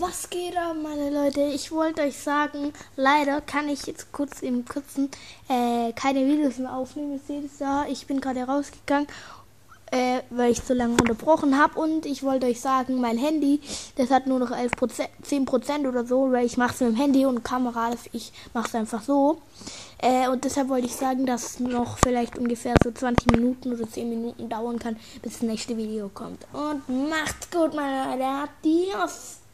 Was geht ab, meine Leute? Ich wollte euch sagen, leider kann ich jetzt kurz im Kurzen keine Videos mehr aufnehmen. Ihr seht es da, ich bin gerade rausgegangen, weil ich so lange unterbrochen habe. Und ich wollte euch sagen, mein Handy, das hat nur noch 11%, 10% oder so, weil ich mache es mit dem Handy und Kamera, ich mache es einfach so. Und deshalb wollte ich sagen, dass es noch vielleicht ungefähr so 20 Minuten oder 10 Minuten dauern kann, bis das nächste Video kommt. Und macht's gut, meine Leute. Adios.